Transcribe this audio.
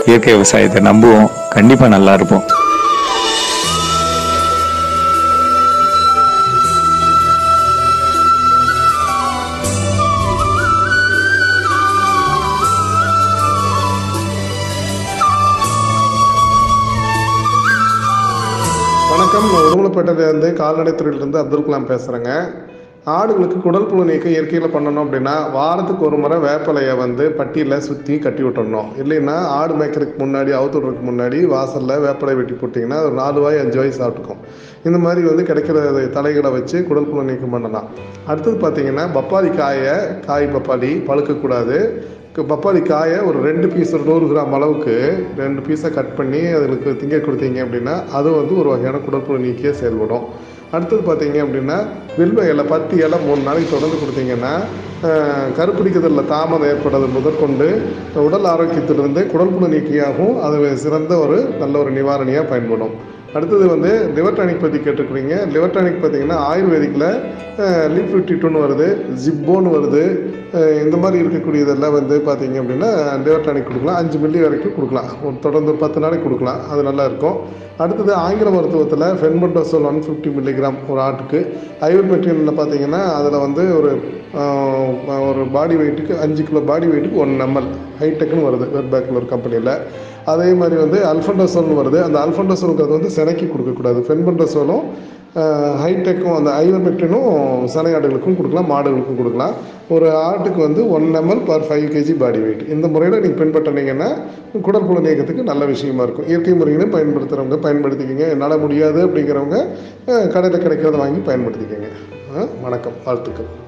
இயற்கை விவசாயத்தை நம்புவோம். கண்டிப்பாக நல்லா இருப்போம். வணக்கம். நான் உடுமலைப்பேட்டையிலேருந்து கால்நடைத்துறையிலேருந்து அப்துல் கலாம் பேசுகிறேங்க. ஆடுகளுக்கு குடல் புழு நீக்கம் இயற்கையில் பண்ணணும் அப்படின்னா வாரத்துக்கு ஒரு முறை வேப்பலையை பட்டியில் சுற்றி கட்டி விட்டுடணும். இல்லைன்னா ஆடு மேய்க்கிறதுக்கு முன்னாடி அவுத்து விட்றதுக்கு முன்னாடி வாசலில் வேப்பலை வெட்டி போட்டிங்கன்னா ஒரு 4 வாய் 5 வாய் சாப்பிட்டுக்கும். இந்த மாதிரி கிடைக்கிற தலைகளை வச்சு குடல் புழு நீக்கம் பண்ணலாம். அடுத்தது பார்த்திங்கன்னா பப்பாளி காய் பப்பாளி பழுக்கக்கூடாது. பப்பாளி காயை ஒரு 2 பீஸ், ஒரு 100 கிராம் அளவுக்கு 2 பீஸை கட் பண்ணி அதுக்கு திங்க கொடுத்தீங்க அப்படின்னா அது ஒரு வகையான குடற்புழு நீக்கிய செயல்படும். அடுத்தது பார்த்தீங்க அப்படின்னா வில்வ இலை 10 இலை 3 நாளைக்கு தொடர்ந்து கொடுத்தீங்கன்னா கருப்பிடிக்கிறதுல தாமதம் ஏற்படுறது முதற்கொண்டு உடல் ஆரோக்கியத்திலிருந்து குடற்புழு நீக்கியாகவும் அது சிறந்த நல்ல ஒரு நிவாரணியாக பயன்படும். அடுத்தது லிவர் டானிக் பற்றி கேட்டுக்கிறீங்க. லிவர் டானிக் பார்த்தீங்கன்னா ஆயுர்வேதிக்கில் லீஃப் 52 வருது, ஜிப்போன்னு வருது. இந்த மாதிரி இருக்கக்கூடியதெல்லாம் பார்த்தீங்க அப்படின்னா லிவர் டானிக் கொடுக்கலாம். 5 மில்லி வரைக்கும் கொடுக்கலாம். தொடர்ந்து 10 நாளைக்கு கொடுக்கலாம். அது நல்லா இருக்கும். அடுத்தது ஆங்கில மருத்துவத்தில் ஃபென்பன்டோசோல் 150 மில்லிகிராம் ஒரு ஆட்டுக்கு. ஐவர்மெக்டினில் பார்த்தீங்கன்னா அதில் ஒரு பாடி வெயிட்டுக்கு 5 கிலோ பாடி வெயிட்டுக்கு 1 ml ஹைடெக்னு வருது வெர்பேக்கில் ஒரு கம்பெனியில். அதே மாதிரி அல்ஃபண்டோசோல்னு வருது. அந்த அல்ஃபண்டோசோலுங்கிறது சினைக்கு கொடுக்கக்கூடாது. ஃபென்பன்டோசோலும் ஹைடெக்கும் அந்த ஐவர்மெக்டினும் சனை ஆடுகளுக்கும் கொடுக்கலாம், மாடுகளுக்கும் கொடுக்கலாம். ஒரு ஆட்டுக்கு 1 ml per 5 kg body weight. இந்த முறையில் நீங்கள் பின்பற்றினீங்கன்னா குடற்புழு நீக்கத்துக்கு நல்ல விஷயமா இருக்கும். இயற்கை முறையிலும் பயன்படுத்துகிறவங்க பயன்படுத்திக்கங்க. என்னால் முடியாது அப்படிங்கிறவங்க கடையில் கிடைக்கிறத வாங்கி பயன்படுத்திக்கங்க. வணக்கம், வாழ்த்துக்கள்.